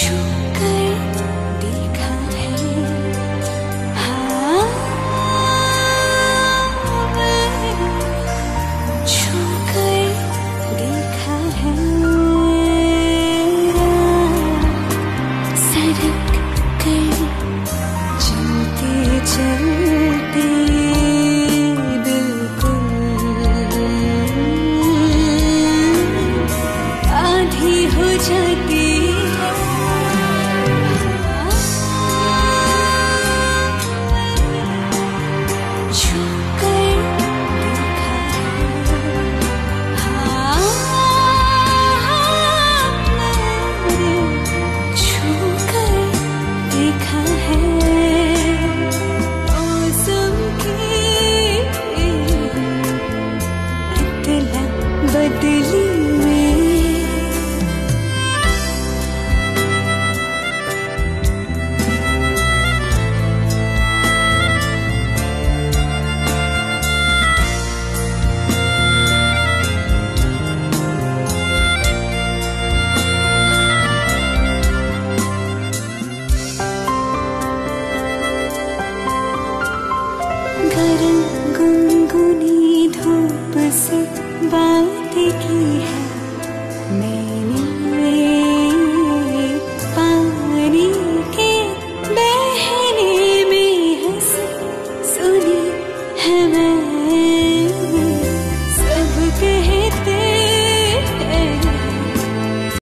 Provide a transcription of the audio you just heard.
छू कर देखा है, हाँ छू कर देखा है, सरक कर चलते चलते हो जाती है, छू कर देखा है, हाँ छू कर देखा है, मौसम की इतना बदली गरम गुनगुनी धूप से बात की है मैंने, पानी के बहने में हंसी सुनी है मैंने।